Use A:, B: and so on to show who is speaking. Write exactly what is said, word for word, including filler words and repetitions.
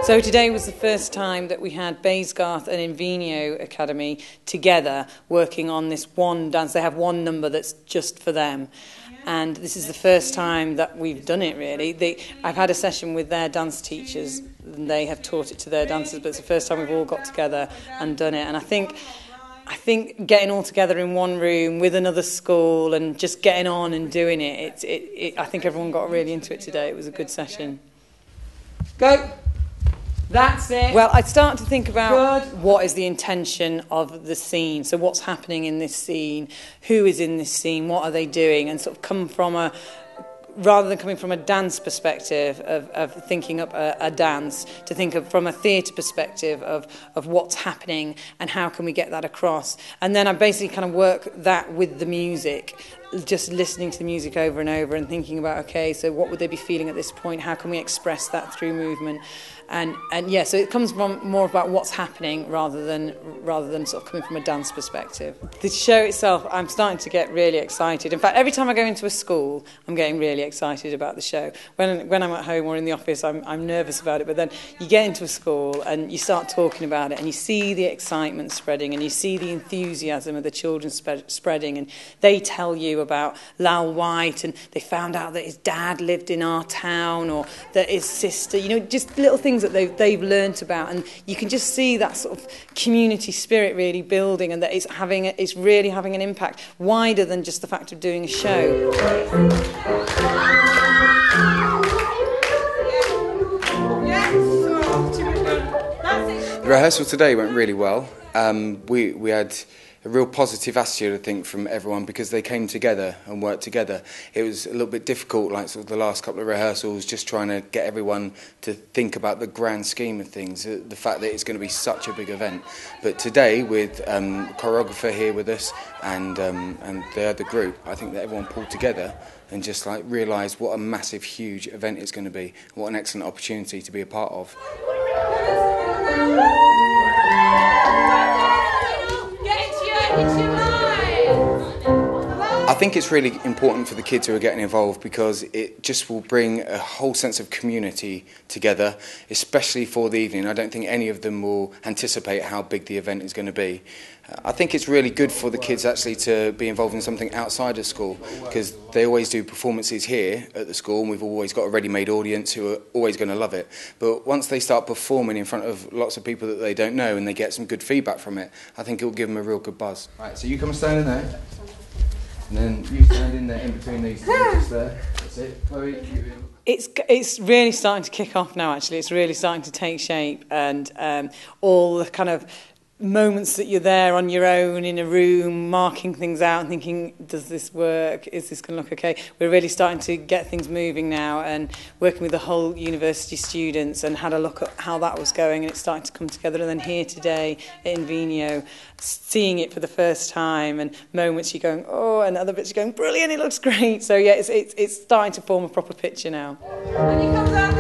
A: So today was the first time that we had Baysgarth and Invenio Academy together working on this one dance. They have one number that's just for them. And this is the first time that we've done it, really. They, I've had a session with their dance teachers, and they have taught it to their dancers, but it's the first time we've all got together and done it. And I think, I think getting all together in one room with another school and just getting on and doing it, it, it, it I think everyone got really into it today. It was a good session. Go! That's it. Well, I start to think about Good. What is the intention of the scene. So what's happening in this scene? Who is in this scene? What are they doing? And sort of come from a, rather than coming from a dance perspective of, of thinking up a, a dance, to think of from a theatre perspective of, of what's happening and how can we get that across. And then I basically kind of work that with the music, just listening to the music over and over and thinking about, okay, so what would they be feeling at this point? How can we express that through movement? And and yeah, so it comes from more about what's happening rather than rather than sort of coming from a dance perspective. The show itself, I'm starting to get really excited. In fact, every time I go into a school, I'm getting really excited about the show. When when I'm at home or in the office, I'm I'm nervous about it. But then you get into a school and you start talking about it, and you see the excitement spreading, and you see the enthusiasm of the children spread, spreading, and they tell you about Lal White, and they found out that his dad lived in our town, or that his sister, you know, just little things that they've, they've learnt about, and you can just see that sort of community spirit really building, and that it's having it's really having an impact wider than just the fact of doing a show.
B: The rehearsal today went really well. Um, we we had a real positive attitude, I think, from everyone, because they came together and worked together. It was a little bit difficult, like sort of the last couple of rehearsals, just trying to get everyone to think about the grand scheme of things, the fact that it's going to be such a big event. But today, with um, the choreographer here with us and um, and the other group, I think that everyone pulled together and just like realised what a massive, huge event it's going to be. What an excellent opportunity to be a part of. I think it's really important for the kids who are getting involved, because it just will bring a whole sense of community together, especially for the evening. I don't think any of them will anticipate how big the event is going to be. I think it's really good for the kids actually to be involved in something outside of school, because they always do performances here at the school, and we've always got a ready-made audience who are always going to love it. But once they start performing in front of lots of people that they don't know and they get some good feedback from it, I think it will give them a real good buzz. Right, so you come and stand in there, and then you stand in there in between these two, just there. That's it. Chloe,
A: It's it's really starting to kick off now, actually. It's really starting to take shape, and um, all the kind of moments that you're there on your own in a room, marking things out and thinking, does this work? Is this going to look okay? We're really starting to get things moving now, and working with the whole university students, and had a look at how that was going, and it's starting to come together. And then here today at Invenio, seeing it for the first time, and moments you're going, oh, and other bits you're going, brilliant, it looks great. So yeah, it's it's, it's starting to form a proper picture now. And he comes out